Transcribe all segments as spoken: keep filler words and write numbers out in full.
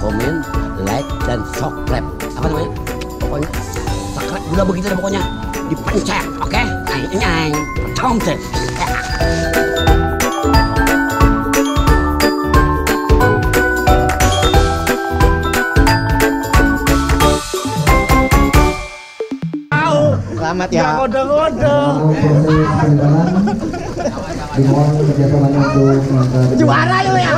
komen, like, dan subscribe. Apa namanya? Pokoknya subscribe udah begitu deh pokoknya. Dipencet, oke? Okay? Nyang, nyang, pencet. Selamat ya. Kode-kode. Dimohon kerjasamanya untuk mengangkat Juara lu ya.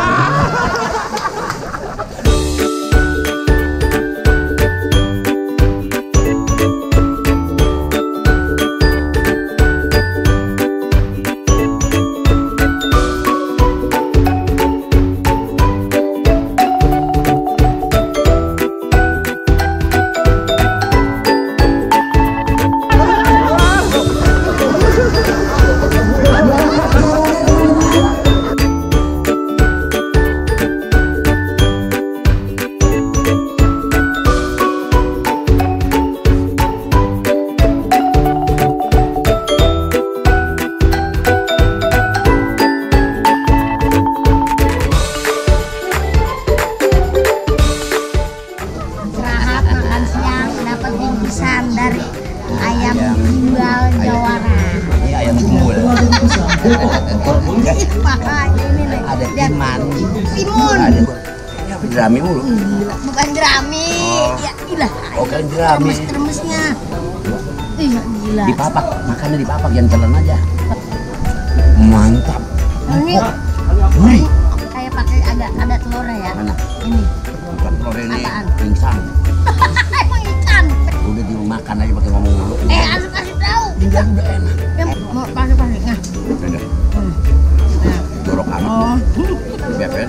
Dari ayam gimbal jawara. Ini ayam gimbal. Makanya ini nih. Ada timan. Timun. Ini apa jerami mulu? Bukan jerami. Oh. Ya ilah. Oh kan jerami. Termes-termesnya. Iya gila. Dipapak, makannya dipapak jangan telan aja. Mantap. Ini Wih. kayak pakai ada ada telurnya ya. Mana? Ini. Bukan telur ini. Apaan? Pingsan. Emang ikan. Udah dimakan aja pakai ngomong dulu. Eh harus kasih tahu. Tinggal udah enak. Yang mau pasang-pasang. Nah. Udah. Hmm. Nah. Jorok amat. Oh. B P N.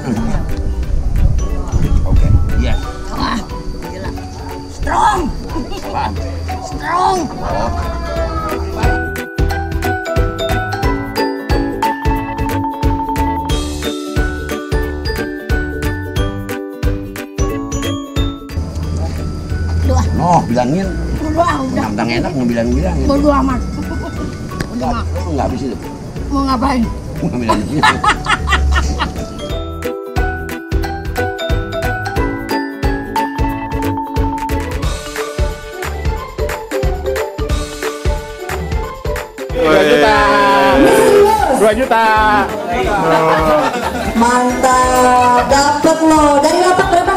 Oke. Yes. Wah, gila. Strong. Apaan? Strong. Oh. Dua. Oh, bilangin. Dua udah. Tentang enak mau bilang-bilangin. Bodo amat. Udah mak. Lu nggak habis itu. Mau ngapain? Mau bilangin. Dua juta. Dua juta. Mantap, dapat lo. Dari lapak berapa?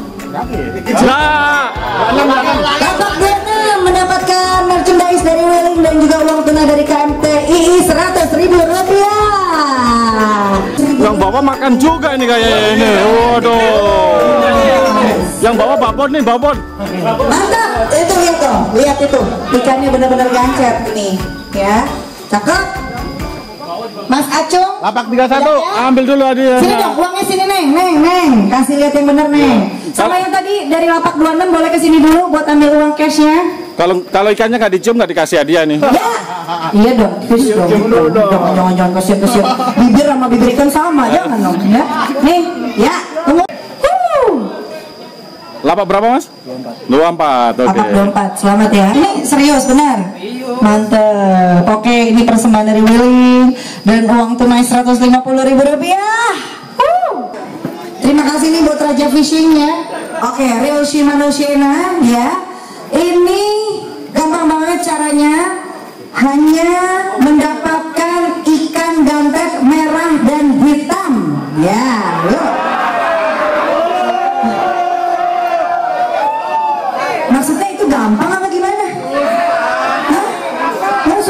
Nah, enam enam. Lapak dua enam mendapatkan merchandise dari Welling dan juga uang tunai dari K M T I I seratus ribu rupiah. Yang bawa makan juga ini kayaknya ini. Waduh. Yang bawa babon nih, babon. Mantap, itu lihat tuh, lihat itu ikannya benar-benar gancet ini, ya, cakep. Mas Acung, Lapak tiga puluh satu, ya? ambil dulu hadiah. Sini dong, uangnya sini neng, neng, neng, kasih lihat yang bener neng. Sama yang tadi dari lapak dua puluh enam boleh kesini dulu buat ambil uang cashnya. Kalau kalau ikannya nggak dicium nggak dikasih hadiah nih. Ya, iya dong, fish dong. Jangan jangan jangan kesian kesian. Bibir sama bibir ikan sama, jangan dong. Ya, nih, ya, tunggu. Lapak berapa mas? dua puluh empat. Oke. Lapak dua puluh empat, selamat ya. Ini serius benar. Mantep. Oke, ini persembahan dari Willy dan uang tunai seratus lima puluh ribu rupiah. Uh. Terima kasih nih buat Raja Fishing ya. Oke, Real Shimano Shena ya. Ini gampang banget caranya. Hanya mendapatkan ikan gantet merah dan hitam. Ya, yuk. Maksudnya itu gampang apa gimana? Hah? Nggak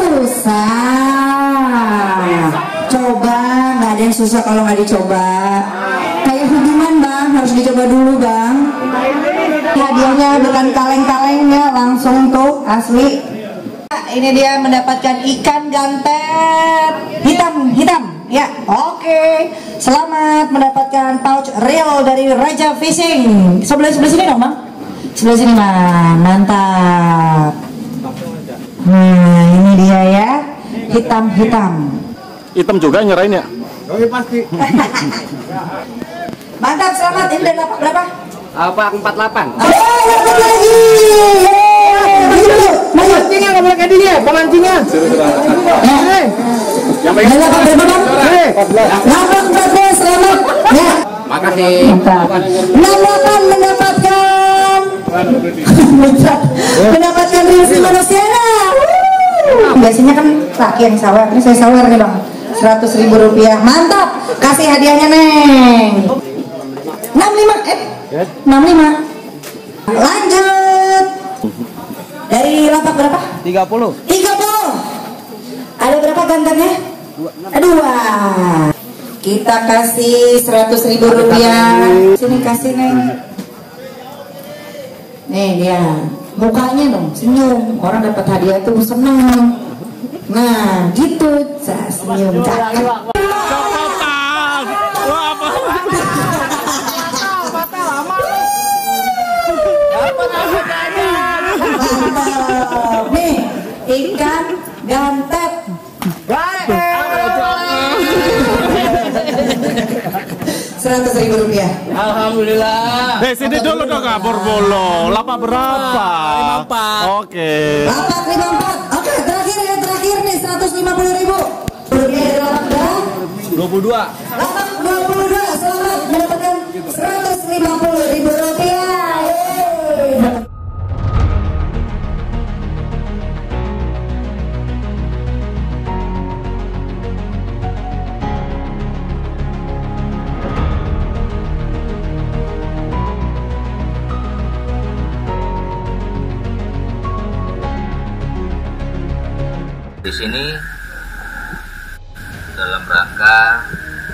susah. Coba, nggak ada yang susah kalau nggak dicoba. Kayak hubungan bang, harus dicoba dulu bang. Hadiahnya bukan kaleng-kalengnya, langsung tuh asli. Ini dia mendapatkan ikan gantet hitam, hitam. Ya, oke. Selamat mendapatkan pouch reel dari Raja Fishing. Sebelah sebelah sini dong bang. Sebelah sini bang, mantap. Nah ini dia ya, hitam-hitam. Hitam juga nyerahin ya? Oh iya pasti. Mantap, selamat. Ini dari lapak berapa? Lapak empat puluh delapan. Oh, dapat lagi. Pemancingnya nggak boleh kayak dia, pemancingnya. Yang Dari lapak berapa bang? Lapak empat belas, selamat. Ya, Makasih. Mantap. Nama akan mendapatkan mendapatkan rinsi manusiana. Biasanya kan laki yang sawer, ini saya sawer nih bang, seratus ribu rupiah. Mantap, kasih hadiahnya neng. enam puluh lima, eh enam puluh lima. Lanjut. Dari lapak berapa? tiga puluh. tiga puluh. Ada berapa gantarnya? Dua. Kita kasih seratus ribu rupiah. Sini kasih neng. Nih dia, mukanya dong senyum. Orang dapat hadiah tuh seneng. Nah gitu, saya senyum cakep. Copotan. Wah, apa? Mantap. Nih ikan gantet. Seratus ribu rupiah. Alhamdulillah. Eh, sini dulu dong, Kak Borbolo. Lapak berapa? lima puluh empat. Oke. Lapak lima puluh empat. Oke, terakhir yang terakhir nih seratus lima puluh ribu. Rupiah dari lapak berapa? dua puluh dua. Lapak dua puluh dua. Selamat mendapatkan seratus lima puluh ribu rupiah. Yeay. Di sini dalam rangka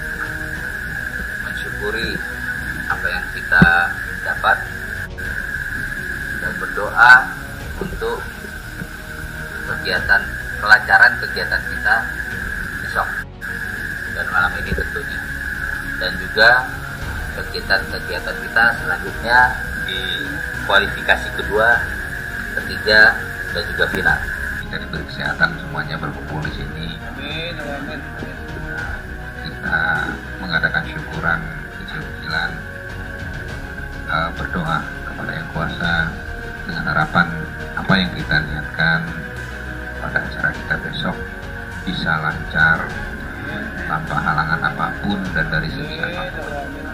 mensyukuri apa yang kita dapat dan berdoa untuk kegiatan kelancaran kegiatan kita besok dan malam ini tentunya, dan juga kegiatan-kegiatan kita selanjutnya di kualifikasi kedua, ketiga, dan juga final. Kita diberi kesehatan, semuanya berkumpul di sini. Kita mengadakan syukuran kecil-kecilan, uh, berdoa kepada Yang Kuasa dengan harapan apa yang kita niatkan pada acara kita besok bisa lancar tanpa halangan apapun dan dari segi apapun.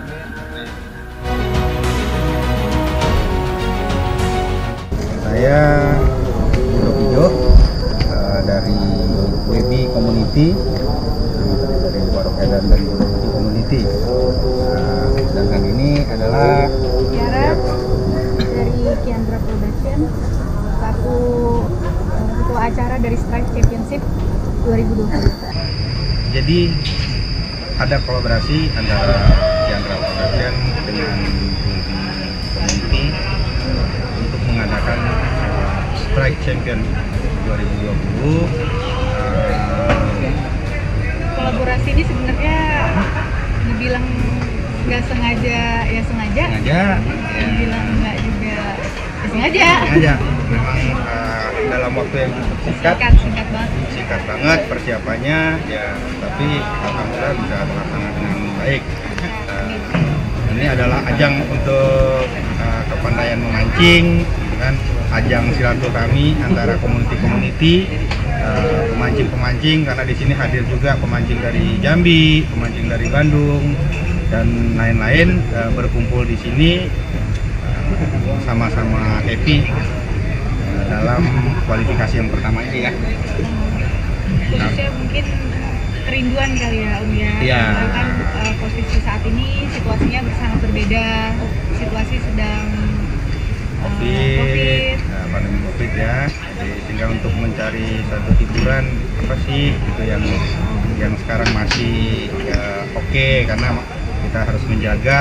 Saya Widodo uh, dari W B Community, dari Warok Edan dari W B Community. Uh, sedangkan ini adalah Tiara dari Kiandra Production, selaku uh, ketua acara dari Strike Championship dua ribu dua puluh. Jadi ada kolaborasi antara Kiandra Production dengan W B Community untuk mengadakan uh, Strike Champion dua ribu dua puluh. Uh, Kolaborasi ini sebenarnya dibilang nggak sengaja ya sengaja, sengaja ya. dibilang nggak juga ya sengaja. Sengaja. Memang uh, dalam waktu yang cukup singkat, Singkat, singkat banget. singkat banget persiapannya ya, tapi alhamdulillah bisa terlaksana dengan baik. Uh, ini adalah ajang untuk uh, kepandaian memancing, gitu kan? Ajang silaturahmi antara komuniti-komuniti, uh, pemancing-pemancing, karena di sini hadir juga pemancing dari Jambi, pemancing dari Bandung, dan lain-lain uh, berkumpul di sini uh, sama-sama happy uh, dalam kualifikasi yang pertama ini ya. Khususnya mungkin kerinduan kali ya Om ya. Iya. Karena kan uh, posisi saat ini situasinya sangat berbeda. Situasi sedang uh, COVID, COVID. Nah, pandemi COVID ya. Jadi tinggal untuk mencari satu hiburan apa sih itu yang yang sekarang masih ya, oke okay, karena kita harus menjaga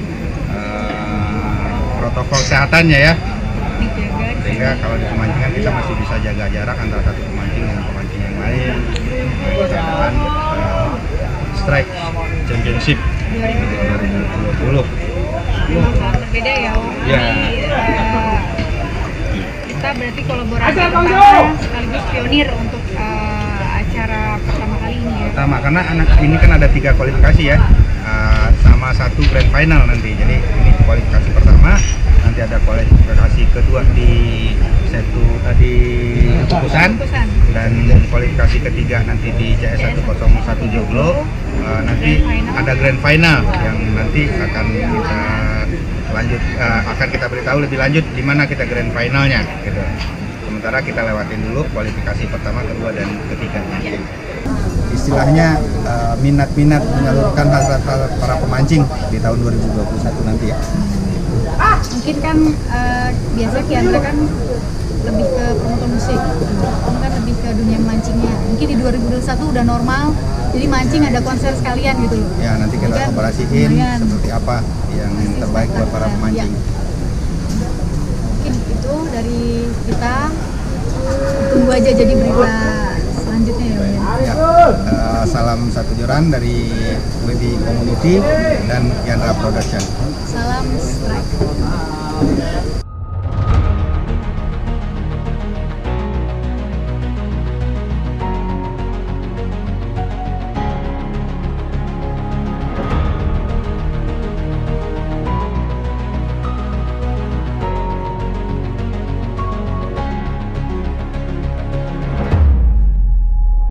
uh, protokol kesehatannya ya. Dijaga, Sehingga kalau di pemancingan kita masih bisa jaga jarak antara satu pemancing dengan pemancing yang lain. Nah, kita akan uh, Strike Championship dua ribu dua puluh. memang sangat berbeda ya Om. Ya. Jadi, uh, kita berarti kolaborasi pertama sekaligus pionir untuk uh, acara pertama kali ini ya. Pertama karena anak ini kan ada tiga kualifikasi ya, uh, sama satu grand final nanti. Jadi ini kualifikasi pertama, nanti ada kualifikasi kedua di satu uh, di Tuku Kutusan, dan kualifikasi ketiga nanti di C S seratus satu Joglo. Uh, nanti ada grand final yang nanti akan kita lanjut, uh, akan kita beritahu lebih lanjut di mana kita grand finalnya gitu. Sementara kita lewatin dulu kualifikasi pertama, kedua, dan ketiga. Istilahnya minat-minat uh, menyalurkan hasrat para pemancing di tahun dua ribu dua puluh satu nanti ya. Mungkin kan uh, biasa Kiandra kan lebih ke promotor musik, Om kan lebih ke dunia mancingnya. Mungkin di dua ribu dua puluh satu udah normal, jadi mancing ada konser sekalian gitu loh. Ya, nanti kita kan, operasiin lumayan. seperti apa yang Masih terbaik buat para pemancing. Ya. Mungkin itu dari kita, tunggu aja jadi berita selanjutnya ya. Ya, uh, salam satu joran dari W B Community dan Kiandra Production. Salam strike.